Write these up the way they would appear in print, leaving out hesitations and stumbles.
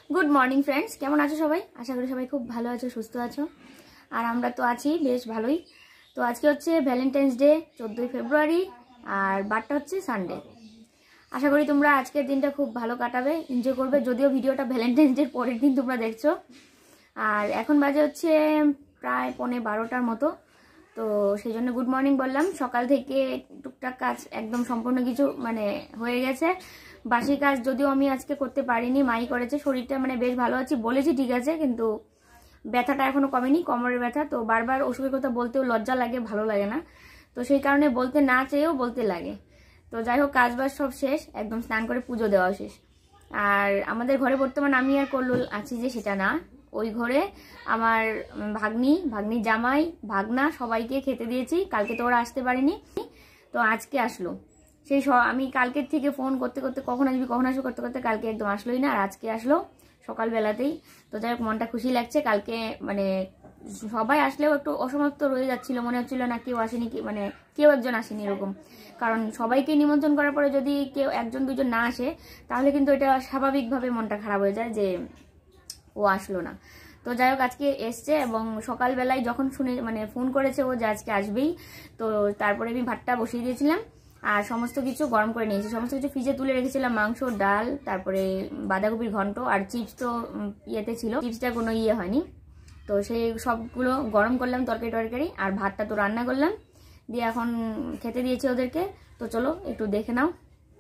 Good morning friends, কেমন আছো সবাই? আশা করি সবাই খুব ভালো আছো, সুস্থ আছো। আর আমরা তো আছি বেশ ভালোই। তো আজকে হচ্ছে ভ্যালেন্টাইন্স ডে, 14ই ফেব্রুয়ারি, আর বারটা হচ্ছে সানডে। আশা করি তোমরা আজকের দিনটা খুব ভালো কাটাবে, এনজয় করবে। যদিও ভিডিওটা ভ্যালেন্টাইন্স ডের পরের দিন তোমরা দেখছো। আর এখন বাজে হচ্ছে প্রায় 11:15টার মতো। তো সেই জন্য গুড মর্নিং বললাম। সকাল থেকে টুকটাক কাজ একদম সম্পূর্ণ কিছু হয়ে গেছে। বাসি কাজ যদিও আমি আজকে করতে পারিনি, মাই করেছে। শরীরটা বেশ ভালো আছি বলেছি, ঠিক আছে, কিন্তু ব্যথাটা এখনো কমেনি, কোমরের ব্যথা। তো বারবার ওষুধের কথা বলতেও লজ্জা লাগে, ভালো লাগে না। তো সেই কারণে বলতে না চেয়েও বলতে লাগে। তো যাই হোক, কাজবাজ সব শেষ, একদম স্নান করে পুজো দেওয়া শেষ। আর আমাদের ঘরে বর্তমান আমি আর কল্লোল আছি যে, সেটা না। ওই ঘরে আমার ভাগ্নির জামাই, ভাগনা সবাইকে খেতে দিয়েছি। কালকে তো ওরা আসতে পারেনি, তো আজকে আসলো। সেই আমি কালকের থেকে ফোন করতে করতে কখন আসবে করতে করতে কালকে একদম আসলোই না, আর আজকে আসলো সকালবেলাতেই। তো যাই হোক, মনটা খুশি লাগছে। কালকে সবাই আসলেও একটু অসমাপ্ত রয়ে যাচ্ছিল, মনে হচ্ছিল না কেউ আসেনি, কেউ একজন আসেনি এরকম। কারণ সবাইকে নিমন্ত্রণ করার পরে যদি কেউ একজন দুজন না আসে, তাহলে কিন্তু এটা স্বাভাবিকভাবে মনটা খারাপ হয়ে যায় যে ও আসলো না। তো যাই হোক, আজকে এসছে এবং সকালবেলায় যখন শুনে ফোন করেছে ও যে আজকে আসবেই, তো তারপরে আমি ভাতটা বসিয়ে দিয়েছিলাম আর সমস্ত কিছু গরম করে নিয়েছি। সমস্ত কিছু ফ্রিজে তুলে রেখেছিলাম, মাংস, ডাল, তারপরে বাঁধাকপির ঘন্ট, আর চিপস তো ইয়েতে ছিল, চিপসটা কোনো ইয়ে হয়নি। তো সেই সবগুলো গরম করলাম, তরকারি, আর ভাতটা তো রান্না করলাম, দিয়ে এখন খেতে দিয়েছি ওদেরকে। তো চলো একটু দেখে নাও।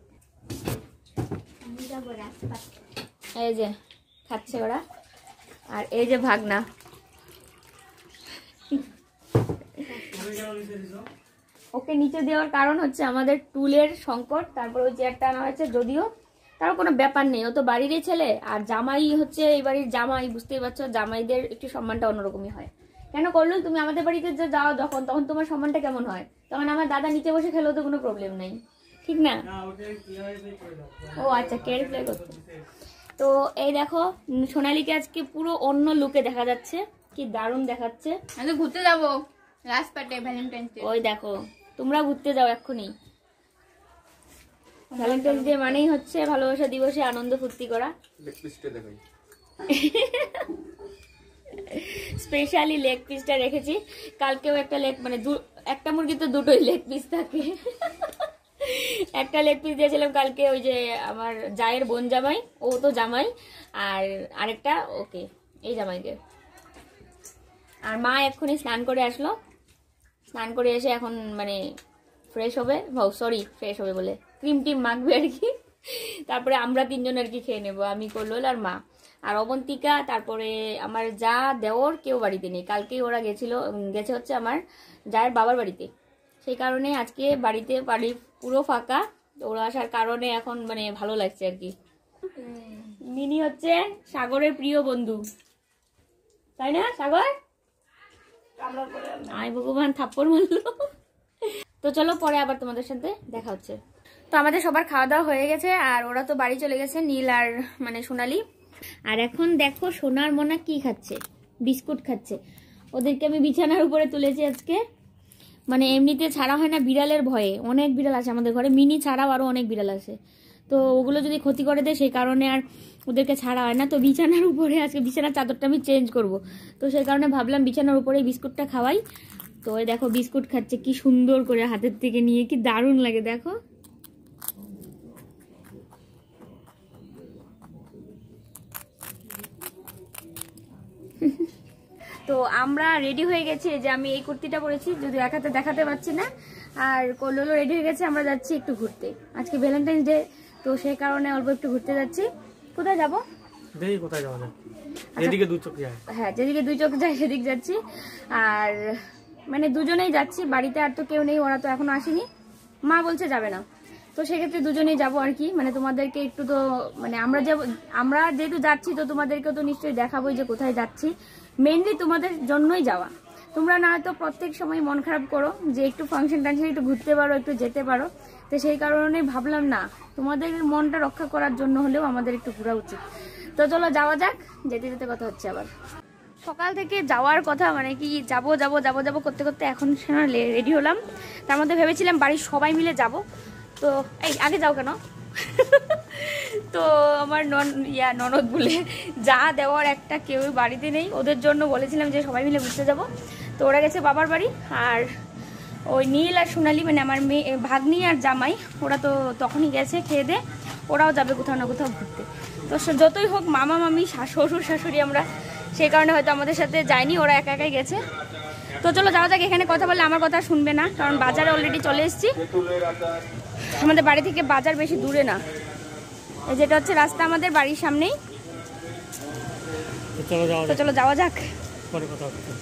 এই যে খাচ্ছে ওরা, আর এই যে ভাগনা। ওকে নিচে দেওয়ার কারণ হচ্ছে আমাদের টুলের সংকট। তারপর ওই চেয়ারটা আনা হয়েছে, যদিও তার কোনো ব্যাপার নেই, ও তো বাড়িরই ছেলে। আর জামাই হচ্ছে এই বাড়ির জামাই, বুঝতেই পারছো, জামাইদের একটু সম্মানটা অন্যরকমই হয়। কেন করলো তুমি আমাদের বাড়িতে যে যাও যখন, তখন তোমার সম্মানটা কেমন হয়? তখন আমার দাদা নিচে বসে খেলেও তো কোনো প্রবলেম নেই, ঠিক না? ও আচ্ছা, কেয়ার প্লে করতে। তো এই দেখো, সোনালীকে আজকে পুরো অন্য লুকে দেখা যাচ্ছে, কি দারুণ দেখাচ্ছে। আমি ঘুরতে যাবো রাজপাটে ভ্যালেন্টাইন্স ডে। ওই দেখো, তোমরা ঘুরতে যাও এক্ষুনি। ভ্যালেন্টাইন্স ডে মানেই হচ্ছে ভালোবাসা দিবসে আনন্দ ফুর্তি করা। স্পেশালি লেগ পিসটা রেখেছি। কালকেও একটা লেগ একটা মুরগি তো দুটোই লেগ পিস থাকে। একটা লেগ পিস দিয়েছিলাম কালকে ওই যে আমার জায়ের বোন জামাই, ও তো জামাই, আর আরেকটা ওকে, এই জামাইকে। আর মা এক্ষুনি স্নান করে আসলো, স্নান করে এসে এখন ফ্রেশ হবে, ফ্রেশ হবে বলে ক্রিম টিম মাখবে আর কি। তারপরে আমরা তিনজন আর কি খেয়ে নেবো, আমি কল্লোল আর মা আর অবন্তিকা। তারপরে আমার যা দেওর কেউ বাড়িতে নেই, কালকেই ওরা গেছে হচ্ছে আমার জায়ের বাবার বাড়িতে। সেই কারণে আজকে বাড়ি পুরো ফাঁকা। ওরা আসার কারণে এখন ভালো লাগছে আর কি। মিনি হচ্ছে সাগরের প্রিয় বন্ধু, তাই না সাগর? আয় ভগবান, থাপ্পড় মারলো। তো চলো, পরে আবার তোমাদের সাথে দেখা হচ্ছে। তো আমাদের সবার খাওয়া দাওয়া হয়ে গেছে, আর ওরা তো বাড়ি চলে গেছে, নীল আর সোনালি। আর এখন দেখো সোনার মোনা কি খাচ্ছে, বিস্কুট খাচ্ছে। ওদেরকে আমি বিছানার উপরে তুলেছি আজকে। এমনিতে ছাড়া হয় না বিড়ালের ভয়ে, অনেক বিড়াল আছে আমাদের ঘরে, মিনি ছাড়াও আরো অনেক বিড়াল আছে। তো ওগুলো যদি ক্ষতি করে দেয়, সেই কারণে আর ওদেরকে ছাড়া হয় না। তো বিছানার উপরে আজকে বিছানার চাদরটা আমি চেঞ্জ করব, তো সেই কারণে ভাবলাম বিছানার উপরে বিস্কুটটা খাওয়াই। তো ওই দেখো বিস্কুট খাচ্ছে, কি সুন্দর করে হাতের থেকে নিয়ে, কি দারুণ লাগে দেখো। তো আমরা রেডি হয়ে গেছি, যে আমি এই কুর্তিটা পরেছি, যদি এক হাতে দেখাতে পারছি না। আর কল্লোলও রেডি হয়ে গেছে, আমরা যাচ্ছি একটু ঘুরতে, আজকে ভ্যালেন্টাইন্স ডে, তো সেই কারণে অল্প একটু ঘুরতে যাচ্ছি। কোথায় যাবো দেখি, কোথায় যাবো না, যেদিকে দুই চোখ যায়, হ্যাঁ যেদিকে দুই চোখ যায় সেদিকে যাচ্ছি। আর দুজনেই যাচ্ছি, বাড়িতে আর তো কেউ নেই, ওরা তো এখনো আসেনি, মা বলছে যাবে না। তো সেক্ষেত্রে দুজনেই যাবো আর কি। তোমাদেরকে একটু তো আমরা যেহেতু যাচ্ছি, তো তোমাদেরকেও তো নিশ্চয়ই দেখাবোই যে কোথায় যাচ্ছি। মেইনলি তোমাদের জন্যই যাওয়া। তোমরা না হয়তো প্রত্যেক সময় মন খারাপ করো যে একটু ফাংশন টাংশন একটু ঘুরতে পারো, একটু যেতে পারো। তো সেই কারণে ভাবলাম না, তোমাদের মনটা রক্ষা করার জন্য হলেও আমাদের একটু ঘোরা উচিত। তো চলো যাওয়া যাক, যেতে যেতে কথা হচ্ছে আবার। সকাল থেকে যাওয়ার কথা কি যাবো করতে করতে এখন রেডি হলাম। তার মধ্যে ভেবেছিলাম বাড়ির সবাই মিলে যাব। তো এই আগে যাও কেন? তো আমার ননদ বলে যা দেওয়ার একটা কেউ বাড়িতে নেই, ওদের জন্য বলেছিলাম যে সবাই মিলে ঘুরতে যাব। তো ওরা গেছে বাবার বাড়ি, আর ওই নীল আর সোনালি মানে আমার মেয়ে ভাগ্নি আর জামাই ওরা তো তখনই গেছে খেয়ে দে, ওরাও যাবে কোথাও না কোথাও ঘুরতে। তো যতই হোক মামা মামি শ্বশুর শাশুড়ি আমরা, সেই কারণে হয়তো আমাদের সাথে যায়নি, ওরা একা একাই গেছে। তো চলো যাওয়া যাক। এখানে কথা বললে আমার কথা শুনবে না, কারণ বাজারে অলরেডি চলে এসেছি। আমাদের বাড়ি থেকে বাজার বেশি দূরে না, এই যেটা হচ্ছে রাস্তা আমাদের বাড়ির সামনেই। তো চলো যাওয়া যাক। পরে কথা হচ্ছে।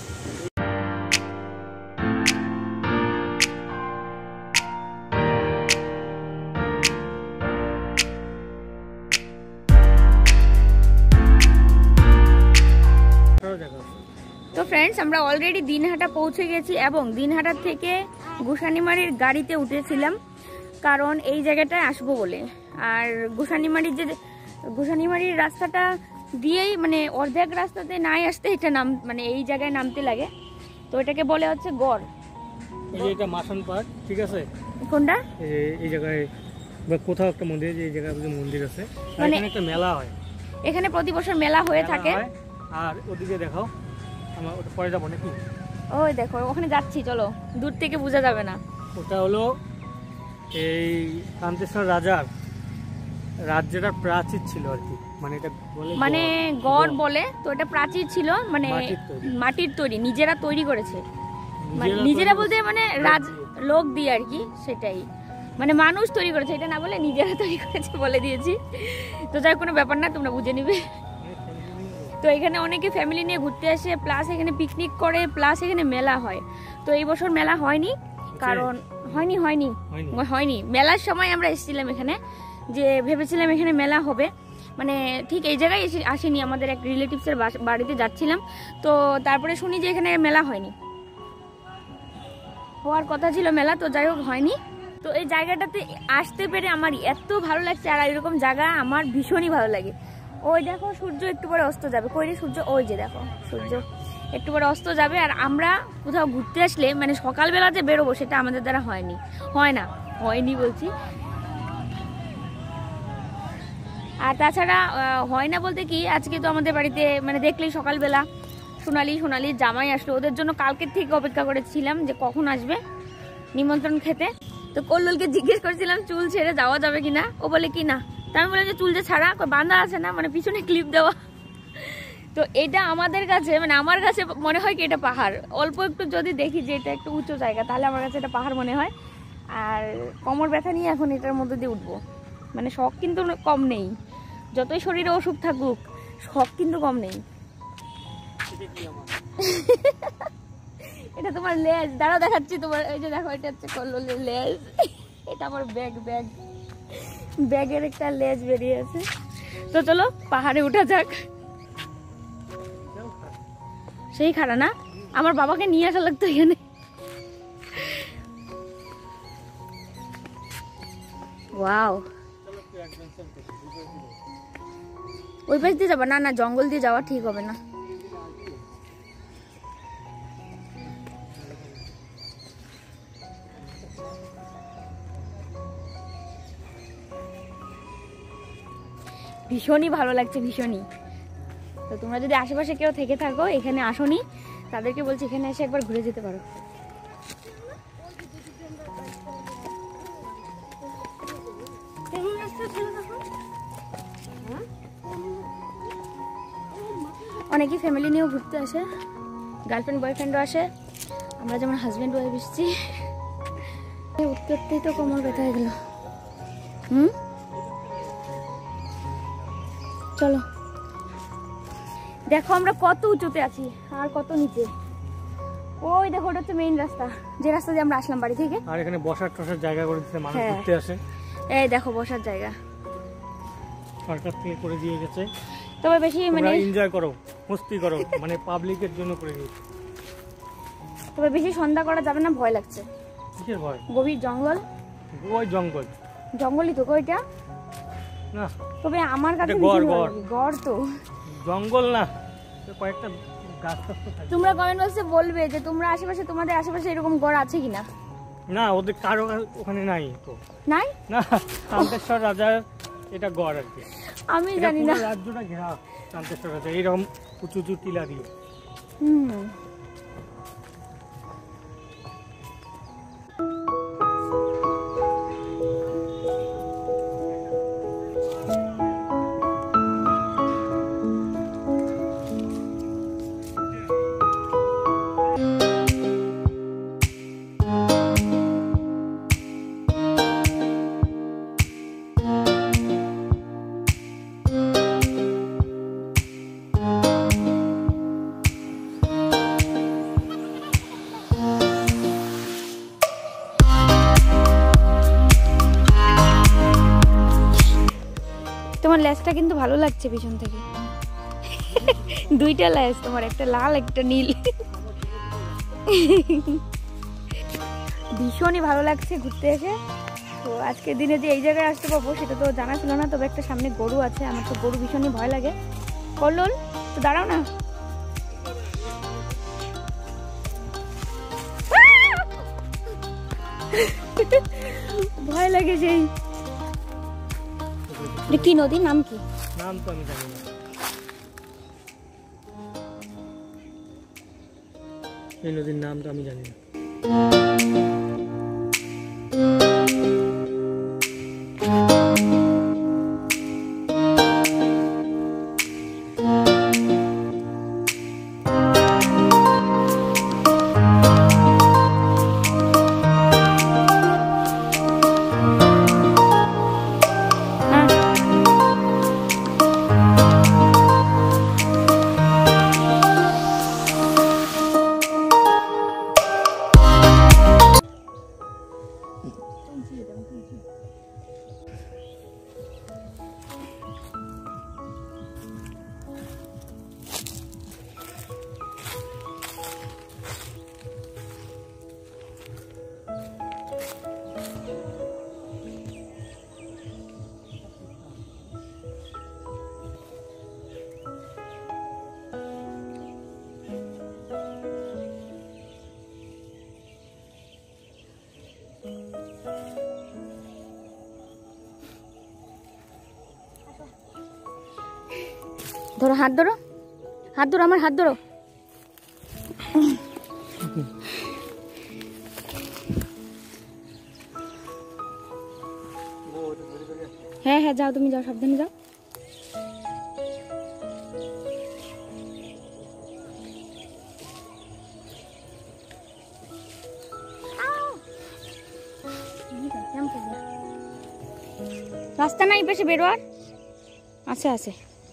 তো ফ্রেন্ডস, আমরা অলরেডি দিনহাটা পৌঁছে গেছি এবং দিনহাটার থেকে গোসানিমারির গাড়িতে উঠেছিলাম, কারণ এই জায়গাটায় আসবো বলে। আর গোসানিমারির রাস্তাটা দিয়েই মানে অর্ধেক রাস্তাতে নাই আসতে এটা মানে এই জায়গায় নামতে লাগে। তো এটাকে বলে হচ্ছে গড়, এটা মাসান পার্ক, ঠিক আছে? কোনটা? এই জায়গায় কোথাও একটা মন্দির, এই জায়গায় মন্দির আছে, মানে একটা মেলা হয় এখানে, প্রতি বছর মেলা হয়ে থাকে। আর ওদিকে দেখাও, আমরা ওটা পরে যাবো নাকি? ওই দেখো ওখানে যাচ্ছি, চলো, দূর থেকে বোঝা যাবে না। ওটা হলো এই কান্তেশ্বর রাজার রাজ্যটা প্রাচীর ছিল আর কি, মানে এটা বলে মানে গড় বলে। তো এটা প্রাচীর ছিল, মানে মাটির তৈরি, নিজেরা তৈরি করেছে। নিজেরা বলতে মানে লোক দিয়ে আর কি, সেটাই মানে মানুষ তৈরি করেছে, এটা না বলে নিজেরা তৈরি করেছে বলে দিয়েছি। তো যাই কোনো ব্যাপার না, তোমরা বুঝে নিবে। তো এখানে অনেকে ফ্যামিলি নিয়ে ঘুরতে আসে, প্লাস এখানে পিকনিক করে, প্লাস এখানে মেলা হয়। তো এই বছর মেলা হয়নি, কারণ হয়নি মেলার সময় আমরা এসেছিলাম এখানে, যে ভেবেছিলাম এখানে মেলা হবে, মানে ঠিক এই জায়গায় আসেনি, আমাদের এক রিলেটিভসের বাড়িতে যাচ্ছিলাম। তো তারপরে শুনি যে এখানে মেলা হয়নি, হওয়ার কথা ছিল মেলা, তো যাই হোক হয়নি। তো এই জায়গাটাতে আসতে পেরে আমার এত ভালো লাগছে, আর এরকম জায়গা আমার ভীষণই ভালো লাগে। ওই দেখো সূর্য একটু পরে অস্ত যাবে, কই রে সূর্য? ওই যে দেখো সূর্য একটু পরে অস্ত যাবে। আর আমরা কোথাও ঘুরতে আসলে মানে সকালবেলা যে বেরোবো সেটা আমাদের দ্বারা হয়নি বলছি। আর তাছাড়া হয় না বলতে কি, আজকে তো আমাদের বাড়িতে মানে দেখলেই সকালবেলা সোনালির জামাই আসলো, ওদের জন্য কালকের থেকে অপেক্ষা করেছিলাম যে কখন আসবে নিমন্ত্রণ খেতে। তো কল্লোলকে জিজ্ঞেস করেছিলাম চুল ছেড়ে যাওয়া যাবে কিনা, ও বলে কি না। তা আমি বললাম যে চুল যে ছাড়া বাঁধা আছে না, মানে পিছনে ক্লিপ দেওয়া। তো এটা আমাদের কাছে মানে আমার কাছে মনে হয় কি এটা পাহাড়, অল্প একটু যদি দেখি যে এটা একটু উঁচু জায়গা, তাহলে আমার কাছে এটা পাহাড় মনে হয়। আর কোমর ব্যথা নিয়ে এখন এটার মধ্যে দিয়ে উঠবো, মানে শখ কিন্তু কম নেই, যতই শরীরে অসুখ থাকুক শখ কিন্তু কম নেই। এটা তোমার লেজ, দাঁড়াও দেখাচ্ছি তোমার, এই যে দেখো এটা হচ্ছে কল্লোলের লেজ, এটা আমার ব্যাগের একটা লেজ বেরিয়ে আছে। তো চলো পাহাড়ে উঠা যাক। সেই খাড়া না, আমার বাবাকে নিয়ে আসা লাগতো এখানে। ওয়াও, ওই পাশ দিয়ে যাবা? না জঙ্গল দিয়ে যাওয়া ঠিক হবে না। ভীষণই ভালো লাগছে, ভীষণই। তো তোমরা যদি আশেপাশে কেউ থেকে থাকো, এখানে আসোনি, তাদেরকে বলছি এখানে এসে একবার ঘুরে যেতে পারো। অনেকেই ফ্যামিলি নিয়েও ঘুরতে আসে, গার্লফ্রেন্ড বয়ফ্রেন্ডও আসে, আমরা যেমন হাজব্যান্ড ওয়াইফ এসেছি। উঠতেই তো কোমর ব্যথা হয়ে গেল। চলো দেখো আমরা কত উঁচুতে আছি আর কত নিচে। ওই দেখো ওটা হচ্ছে মেইন রাস্তা, যে রাস্তা দিয়ে আমরা আসলাম বাড়ি থেকে। আর এখানে বসার টসার জায়গা করে দিয়েছে, মানুষ ঘুরতে আসে। এই দেখো বসার জায়গা সরকার থেকে করে দিয়ে গেছে, তবে বেশি মানে এনজয় করো, মস্তি করো, মানে পাবলিকের জন্য করে দিয়েছে। তবে বেশি সন্ধ্যা করা যাবে না, ভয় লাগছে। কিসের ভয়? গভীর জঙ্গল। ওই জঙ্গলই তো কইটা না, তবে আমার কাছে গড় তো জঙ্গল না, কয়েকটা গাছ থাকে। তোমরা কমেন্ট বক্সে বলবে যে তোমরা আশেপাশে, তোমাদের আশেপাশে এরকম গড় আছে কিনা। না, ওদের কারো ওখানে নাই তো। নাই না, কান্তেশ্বর রাজার এটা গড় আর কি। আমি জানি না। রাজ্যটা ঘেরা শান্তেশ্বর রাজা এইরকম উঁচু উঁচু টিলা দিয়ে। তোমার লেজটা কিন্তু ভালো লাগছে পিছন থেকে। দুইটা লেজ তোমার, একটা লাল একটা নীল। ভীষণই ভালো লাগছে ঘুরতে এসে। তো আজকের দিনে যে এই জায়গায় আসতে পারবো সেটা তো জানা ছিল না, তবে একটা সামনে গরু আছে, আমার তো গরু ভীষণই ভয় লাগে। কল্লোল তো দাঁড়াও না। ভয় লাগে সেই। কি নদীর নাম কি? নাম তো আমি জানি না, এই নদীর নাম তো আমি জানি না। ধরো, হাত ধরো, হাত ধরো, আমার হাত ধরো। হ্যাঁ হ্যাঁ যাও, তুমি যাও, সাবধানে যাও। রাস্তা নাই পেছে বেরোয়ার? আছে আছে।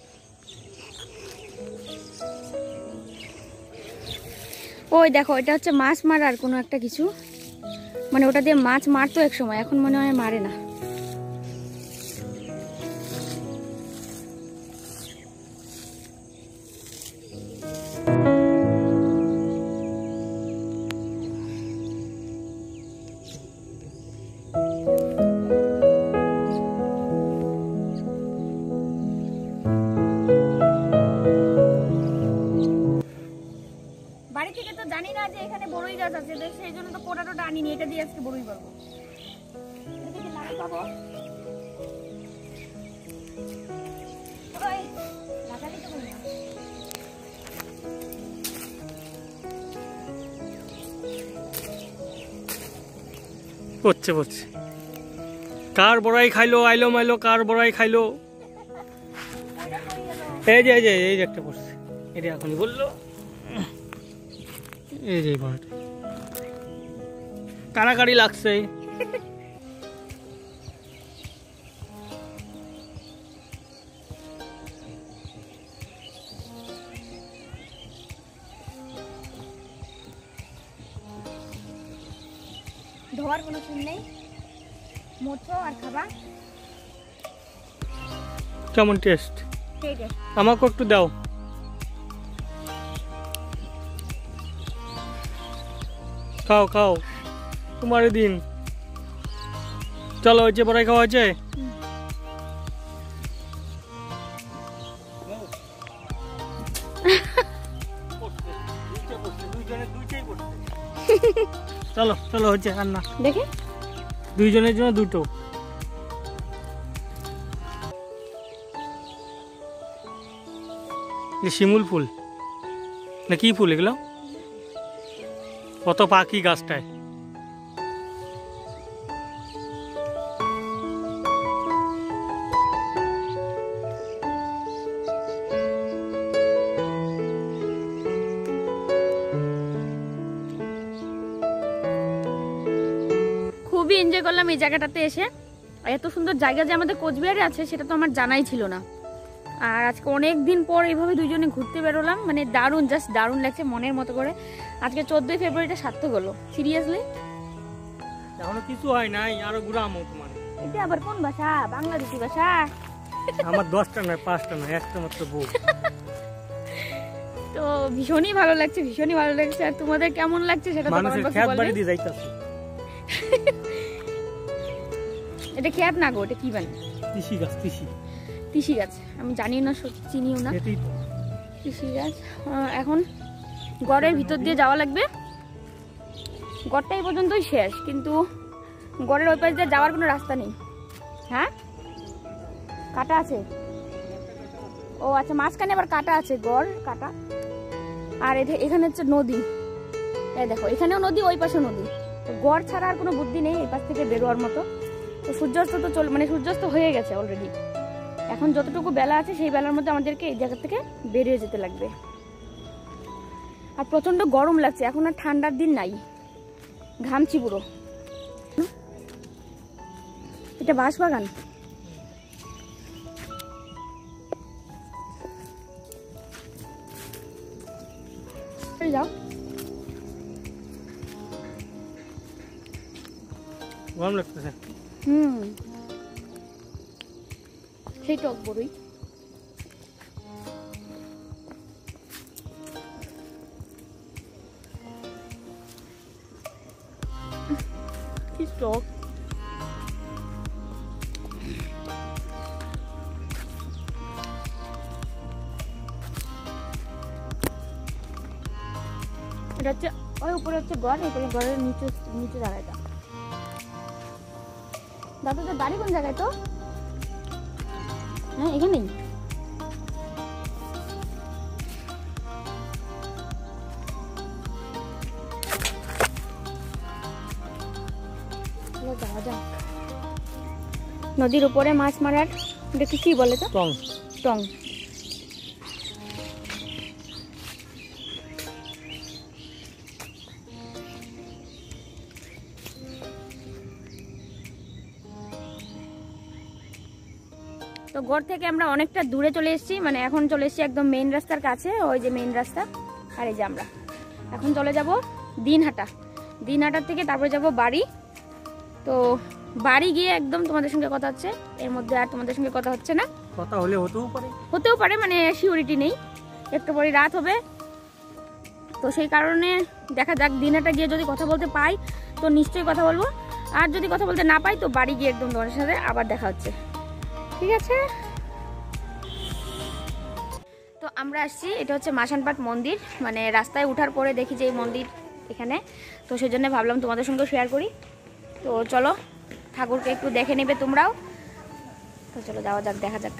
ওই দেখো, এটা হচ্ছে মাছ মারার কোনো একটা কিছু, মানে ওটা দিয়ে মাছ মারতো এক সময়, এখন মনে হয় মারে না। বাড়ি থেকে তো জানি না যে এখানে বড়ই গাছ আছে, সেই জন্য তো কোটাটা আনিনি, এটা দিয়ে আজকে বড়ই পাবো। পড়ছে পড়ছে, কার বড়াই খাইলো, আইলো মাইলো, কার বড়াই খাইলো। এই যে এই যে এই যে একটা পড়ছে, এটা এখনই বললো। এই যে বড়াটা কানাকাড়ি লাগছে। ধোয়ার কোনো সিন নেই, মোছো আর খাবা। কেমন টেস্ট? ঠিক আছে, আমাকে একটু দাও। খাও খাও, তোমার দিন। চলো, হচ্ছে বড়াই খাওয়া হয়েছে। চলো চলো, হচ্ছে রান্না। দেখে দুইজনের জন্য দুটো। শিমুল ফুল না কি ফুল এগুলো? কত পাখি গাছটায়। খুবই এনজয় করলাম এই জায়গাটাতে এসে। এত সুন্দর জায়গা যে আমাদের কোচবিহারে আছে সেটা তো আমার জানাই ছিল না। আর আজকে অনেক দিন পর এইভাবে দুজনে ঘুরতে বেরোলাম, মানে দারুণ, জাস্ট দারুণ লাগছে মনের মতো করে। আজকে 14ই ফেব্রুয়ারিটা সার্থক হলো। সিরিয়াসলি এখনো কিছু হয় নাই, আরো ঘুরামো তোমার। এটা আবার কোন ভাষা? বাংলাদেশি ভাষা? আমার 10টা নয় 5টা নয়, একটা মাত্র বউ। তো ভীষণই ভালো লাগছে, ভীষণই ভালো লাগছে। আর তোমাদের কেমন লাগছে সেটা তো মানুষের কমেন্ট খেত বক্সে বাড়ি বলবে। দিয়ে যাইতাছে। এটা খেত না গো, এটা কি বানি? তিসি গাছ, তিসি। তিসি গাছ, আমি জানিও না, চিনিও না। এটাই তো তিসি গাছ। এখন গড়ের ভিতর দিয়ে যাওয়া লাগবে। গড়টা এই পর্যন্তই শেষ, কিন্তু গড়ের ওই পাশ দিয়ে যাওয়ার কোনো রাস্তা নেই। হ্যাঁ, কাটা আছে। ও আচ্ছা, মাঝখানে আবার কাটা আছে, গড় কাটা। আর এখানে হচ্ছে নদী। এই দেখো, এখানেও নদী, ওই পাশে নদী। তো গড় ছাড়া আর কোনো বুদ্ধি নেই এই পাশ থেকে বেরোয়ার মতো। তো সূর্যাস্ত তো মানে সূর্যাস্ত হয়ে গেছে অলরেডি। এখন যতটুকু বেলা আছে সেই বেলার মধ্যে আমাদেরকে এই জায়গা থেকে বেরিয়ে যেতে লাগবে। আর প্রচন্ড গরম লাগছে, এখন আর ঠান্ডার দিন নাই, ঘামছি পুরো। এটা বাঁশবাগান। যাও, গরম লাগতেছে। সেই টক বড়ই। কি টক। এটা হচ্ছে ওই উপরে হচ্ছে গড়, এরপরে গড়ের নিচে নিচে জায়গাটা। দাদা তোর বাড়ি কোন জায়গায়? তো হ্যাঁ, এখানেই। যাওয়া যাক। নদীর উপরে মাছ মারার দেখি কি বলে তো, টং টং। তো ঘর থেকে আমরা অনেকটা দূরে চলে এসেছি, মানে এখন চলে এসেছি একদম মেইন রাস্তার কাছে। ওই যে মেইন রাস্তা। আর এই যে আমরা এখন চলে যাব দিনহাটা। দিনহাটার থেকে তারপরে যাব বাড়ি। তো বাড়ি গিয়ে একদম তোমাদের সঙ্গে কথা হচ্ছে। এর মধ্যে আর তোমাদের সঙ্গে কথা হচ্ছে না। কথা হলে হতেও পারে, মানে সিউরিটি নেই, একটু পরে রাত হবে। তো সেই কারণে দেখা যাক, দিনহাটা গিয়ে যদি কথা বলতে পাই তো নিশ্চয়ই কথা বলবো। আর যদি কথা বলতে না পাই তো বাড়ি গিয়ে একদম তোমাদের সাথে আবার দেখা হচ্ছে। ঠিক আছে। তো আমরা আসছি, এটা হচ্ছে মাসানপাট মন্দির। মানে রাস্তায় উঠার পরে দেখি যে এই মন্দির এখানে, তো সেই জন্য ভাবলাম তোমাদের সঙ্গে শেয়ার করি। তো চলো, ঠাকুরকে একটু দেখে নেবে তোমরাও। তো চলো যাওয়া যাক, দেখা যাক।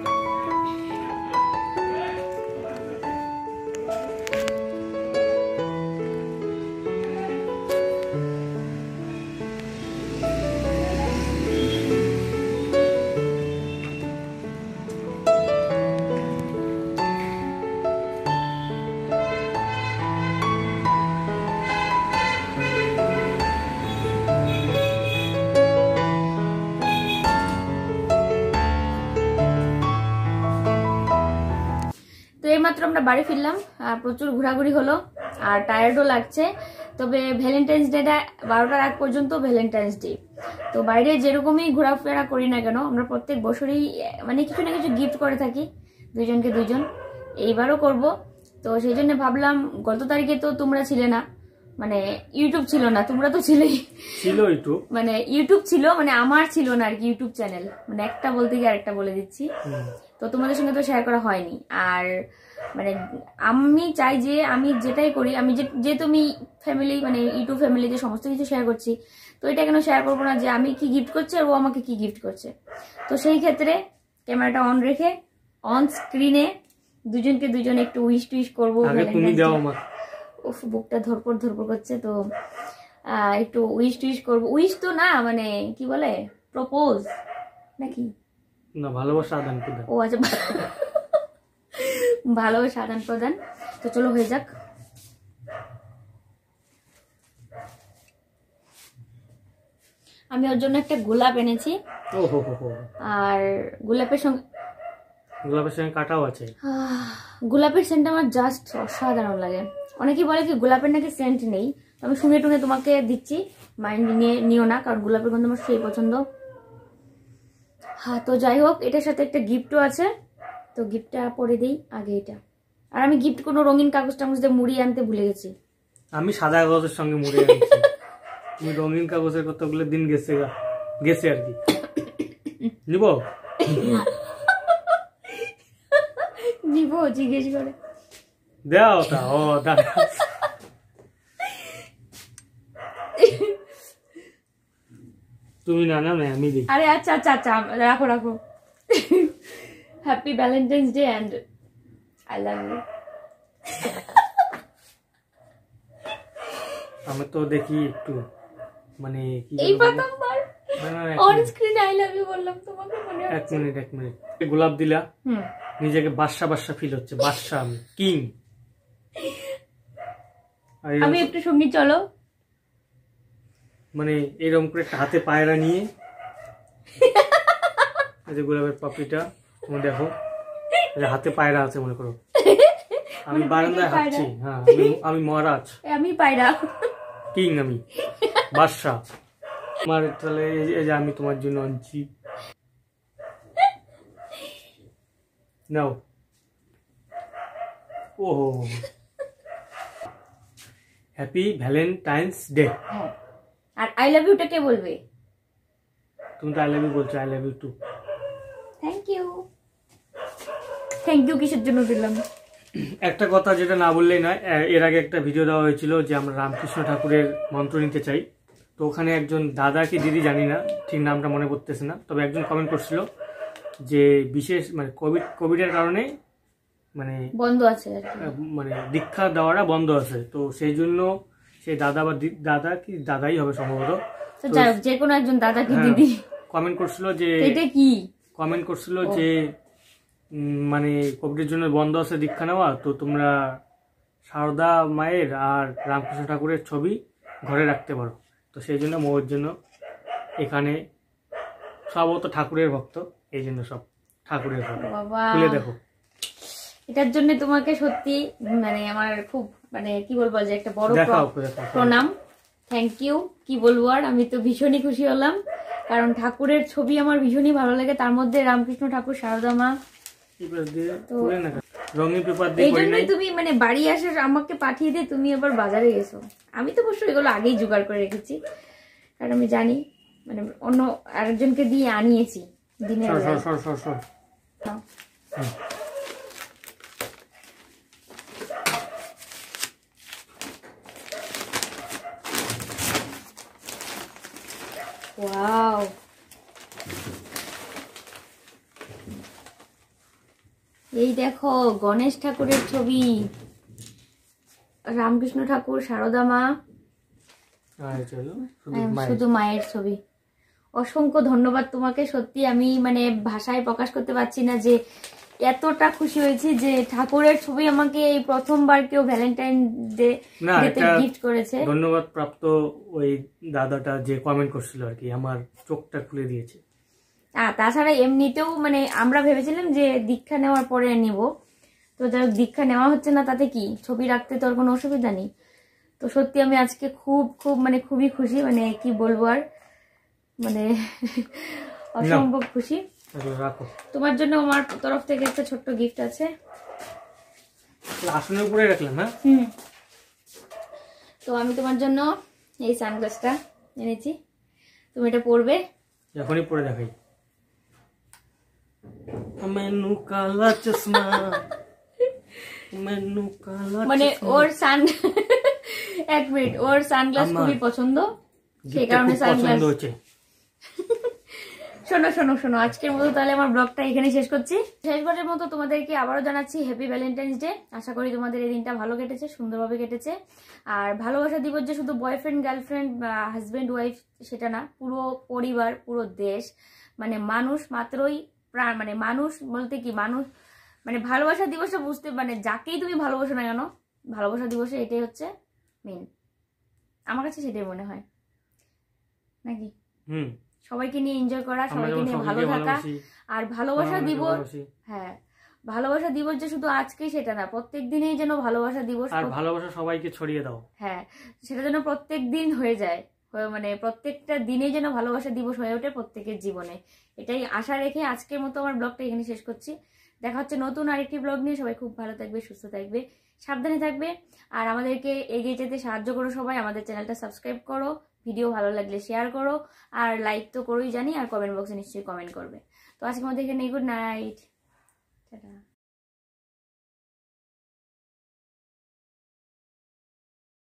তো এইমাত্র আমরা বাড়ি ফিরলাম, প্রচুর ঘোরাঘুরি হলো আর টায়ার্ডও লাগছে। তবে ভ্যালেন্টাইন্স ডেটা 12টার আগ পর্যন্ত ভ্যালেন্টাইন্স ডে। তো বাইরে যেরকমই ঘোরাফেরা করি না কেন, আমরা প্রত্যেক বছরই মানে কিছু না কিছু গিফট করে থাকি দুজনকে দুজন। এইবারও করব। তো সেই জন্য ভাবলাম, গত তারিখে তো তোমরা ছিলে না, মানে ইউটিউব ছিল না, তোমরা তো ছিলেই। ছিল ইউটিউব, মানে ইউটিউব ছিল, মানে আমার ছিল না আর কি ইউটিউব চ্যানেল। মানে একটা বলতে গিয়ে আরেকটা বলে দিচ্ছি। তো তোমাদের সঙ্গে তো শেয়ার করা হয়নি। আর মানে আমি চাই যে আমি যেটাই করি, আমি যে তুমি ফ্যামিলি মানে ইউটিউব ফ্যামিলি যে সমস্ত কিছু শেয়ার করছি, তো এটা কেন শেয়ার করবো না যে আমি কি গিফট করছি আর ও আমাকে কি গিফট করছে। তো সেই ক্ষেত্রে ক্যামেরাটা অন রেখে অন স্ক্রিনে দুজনকে দুজন একটু উইশ টুইশ করবো। আগে তুমি দাও আমার। উফ, বুকটা ধরপড় ধরপড় করছে তো একটু উইশ টুইশ করবো। উইশ তো না, মানে কি বলে, প্রপোজ নাকি? না, ভালোবাসা আদান প্রদান। ও আচ্ছা, ভালোবাসা আদান প্রদান। তো চলো হয়ে যাক। আমি ওর জন্য একটা গোলাপ এনেছি। আর গোলাপের সঙ্গে কাটাও আছে। গোলাপের সেন্ট আমার জাস্ট অসাধারণ লাগে। অনেকেই বলে কি গোলাপের নাকি সেন্ট নেই, আমি শুনে টুনে তোমাকে দিচ্ছি, মাইন্ড নিও না, কারণ গোলাপের গন্ধ আমার সেই পছন্দ। হ্যাঁ, তো যাই হোক, এটার সাথে একটা গিফটও আছে, তো গিফটটা পরে দিই আগে এটা। আর আমি গিফট কোনো রঙিন কাগজ টাগজ দিয়ে মুড়িয়ে আনতে ভুলে গেছি। আমি সাদা কাগজের সঙ্গে মুড়িয়ে আনছি। তুমি রঙিন কাগজের কতগুলো দিন গেছে আর কি। নিব জিজ্ঞেস করে দাও তা। ও দাদা, তুমি না না আমি দিই। আরে আচ্ছা আচ্ছা আচ্ছা, রাখো রাখো। Happy Valentine's day and I love you. আমি তো দেখি একটু মানে কি এই প্রথমবার on screen I love you বললাম তোমাকে, মনে আছে? এক মিনিট। গোলাপ দিলা, নিজেকে বাদশা ফিল হচ্ছে। বাদশা, আমি কিং। আমি একটু সঙ্গী চলো, মানে এরকম করে একটা হাতে পায়রা নিয়ে, এই যে গোলাপের পাপড়িটা তুমি দেখো, হাতে পায়রা আছে মনে করো, আমি বারান্দায় হাঁটছি। হ্যাঁ, আমি মহারাজ, আমি পায়রা, কিং, আমি বাদশা। আমার তাহলে এই যে আমি তোমার জন্য আনছি, নাও। ওহো, হ্যাপি ভ্যালেন্টাইন্স ডে। আর আই লাভ ইউটা কে বলবে? তুমি তো আই লাভ ইউ বলছো, I love you too. Thank you. Thank you কিসের জন্য দিলাম? একটা কথা যেটা না বললেই নয়, এর আগে একটা ভিডিও দেওয়া হয়েছিল যে আমরা রামকৃষ্ণ ঠাকুরের মন্ত্র নিতে চাই। তো ওখানে একজন দাদা কি দিদি জানি না, ঠিক নামটা মনে পড়তেছে না, তবে একজন কমেন্ট করছিল যে বিশেষ মানে কোভিডের কারণে মানে বন্ধ আছে, মানে দীক্ষা দেওয়াটা বন্ধ আছে। তো সেই জন্য সেই দাদা বা দাদাই হবে সম্ভবত, যে কোনো একজন দাদা কি দিদি কমেন্ট করছিল যে এটা কি কমেন্ট করছিল যে মানে কোভিডের জন্য বন্ধ আছে দীক্ষা নেওয়া, তো তোমরা সারদা মায়ের আর রামকৃষ্ণ ঠাকুরের ছবি ঘরে রাখতে পারো। তো সেই জন্য মোর জন্য এখানে সব তো ঠাকুরের ভক্ত, এই জন্য সব ঠাকুরের ফটো খুলে দেখো। এটার জন্য তোমাকে সত্যি মানে আমার খুব মানে কি বলবো যে একটা বড় প্রণাম, থ্যাংক ইউ। কি বলবো আর, আমি তো ভীষণই খুশি হলাম, কারণ ঠাকুরের ছবি আমার ভীষণই ভালো লাগে, তার মধ্যে রামকৃষ্ণ ঠাকুর, সারদা মা। এই জন্যই তুমি মানে বাড়ি আসে আমাকে পাঠিয়ে দিয়ে তুমি আবার বাজারে গেছো। আমি তো অবশ্যই এগুলো আগেই জোগাড় করে রেখেছি, কারণ আমি জানি মানে অন্য আরেকজনকে দিয়ে আনিয়েছি দিনের ওয়াও। এই দেখো গণেশ ঠাকুরের ছবি, রামকৃষ্ণ ঠাকুর, সারদা মা, শুধু মায়ের ছবি। অসংখ্য ধন্যবাদ তোমাকে, সত্যি আমি মানে ভাষায় প্রকাশ করতে পারছি না যে এতটা খুশি হয়েছি যে ঠাকুরের ছবি আমাকে এই প্রথমবার কেউ ভ্যালেন্টাইন ডে গিফট করেছে। ধন্যবাদ প্রাপ্ত ওই দাদাটা যে কমেন্ট করছিল আর কি, আমার চোখটা খুলে দিয়েছে। তাছাড়া এমনিতেও মানে আমরা ভেবেছিলাম যে দীক্ষা নেওয়ার পরে নিব, তো যাই দীক্ষা নেওয়া হচ্ছে না, তাতে কি ছবি রাখতে তো আর কোনো অসুবিধা নেই। তো সত্যি আমি আজকে খুব খুব মানে খুবই খুশি, মানে কি বলবো আর, মানে অসম্ভব খুশি। তোমার জন্য আমার তরফ থেকে একটা ছোট্ট গিফট আছে। আসনের উপরে রাখলাম। হ্যাঁ, তো আমি তোমার জন্য এই সানগ্লাসটা এনেছি, তুমি এটা পরবে। এখনই পরে দেখাই। মেনু কালা চশমা, মেনু কালা, মানে ওর এক মিনিট, ওর সানগ্লাস খুবই পছন্দ, সেই কারণে সানগ্লাস। শোনো শোনো শোনো, আজকের মতো তাহলে আমার ব্লগটা এখানে শেষ করছি। শেষবারের মতো তোমাদেরকে আবারও জানাচ্ছি হ্যাপি ভ্যালেন্টাইন্স ডে। আশা করি তোমাদের এই দিনটা ভালো কেটেছে, সুন্দরভাবে কেটেছে। আর ভালোবাসা দিবস যে শুধু বয়ফ্রেন্ড গার্লফ্রেন্ড বা হাজব্যান্ড ওয়াইফ সেটা না, পুরো পরিবার, পুরো দেশ, মানে মানুষ মাত্রই প্রাণ, মানে মানুষ বলতে কি মানুষ, মানে ভালোবাসা দিবসটা বুঝতে, মানে যাকেই তুমি ভালোবাসো না কেন, ভালোবাসা দিবসে এটাই হচ্ছে মেন, আমার কাছে সেটাই মনে হয় নাকি। সবাইকে নিয়ে এনজয় করা, সবাইকে নিয়ে ভালো থাকা। আর ভালোবাসা দিবস, হ্যাঁ ভালোবাসা দিবস যে শুধু আজকে সেটা না, প্রত্যেক দিনেই যেন ভালোবাসা দিবস, আর ভালোবাসা সবাইকে ছড়িয়ে দাও। হ্যাঁ, সেটা যেন প্রত্যেক দিন হয়ে যায়, মানে প্রত্যেকটা দিনে যেন ভালোবাসা দিবস হয়ে ওঠে প্রত্যেকের জীবনে। এটাই আশা রেখে আজকের মতো আমার ব্লগটা এখানে শেষ করছি। দেখা হচ্ছে নতুন আরেকটি ব্লগ নিয়ে। সবাই খুব ভালো থাকবে, সুস্থ থাকবে, সাবধানে থাকবে। আর আমাদেরকে এগিয়ে যেতে সাহায্য করো সবাই। আমাদের চ্যানেলটা সাবস্ক্রাইব করো, ভিডিও ভালো লাগলে শেয়ার করো, আর লাইক তো করোই জানি, আর কমেন্ট বক্সে নিশ্চয়ই কমেন্ট করবে। তো আজকের মধ্যে এখানে গুড নাইট, টাটা।